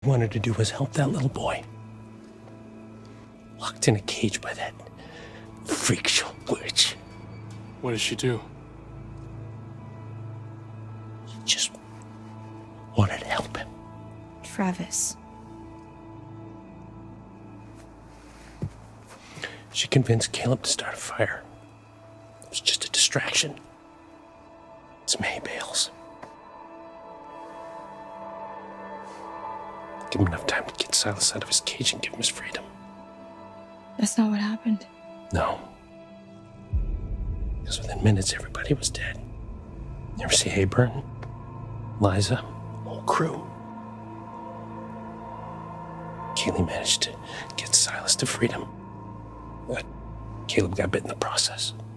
wanted to do was help that little boy. Locked in a cage by that freak show witch. What did she do? She just wanted to help him. Travis. She convinced Caleb to start a fire. It was just a distraction. It's May bails. Give him enough time to get Silas out of his cage and give him his freedom. That's not what happened. No. Because within minutes, everybody was dead. You ever see Hayburn? Liza? Whole crew. Kaylee managed to get Silas to freedom. But Caleb got bit in the process.